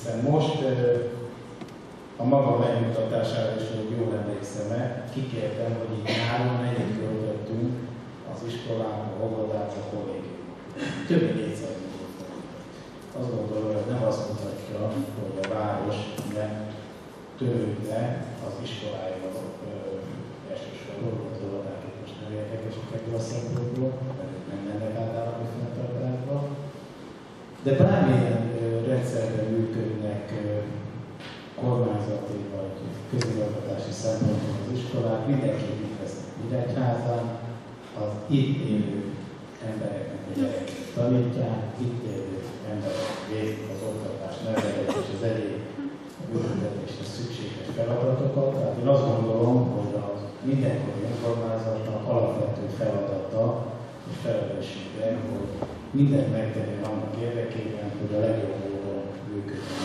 Hiszen most a maga megmutatására is, hogy jól emlékszem-e, kikértem, hogy így nyáron mennyit költöttünk az iskolába, a óvodába, a kollégiumba. Több mint 400 millió forint. Azt gondolom, hogy nem azt mutatja, hogy a város nem törődne az iskoláival elsősorban, az óvodák most nem érdekesek ebből a szempontból, mert nem mennek átállami fenntartásba. De bármilyen rendszerben működnek kormányzati vagy közigazgatási szempontból az iskolák, mindenképp itt vesznek Nyíregyházán, az itt élő embereknek a gyerekeket tanítják, itt élő emberek végzik az oktatás, nevelés és az egyéb működtetésre szükséges feladatokat. Tehát én azt gondolom, hogy a mindenkori önkormányzatnak alapvető feladata és felelőssége, hogy mindent megtegyen annak érdekében, hogy a legjobb módon működjön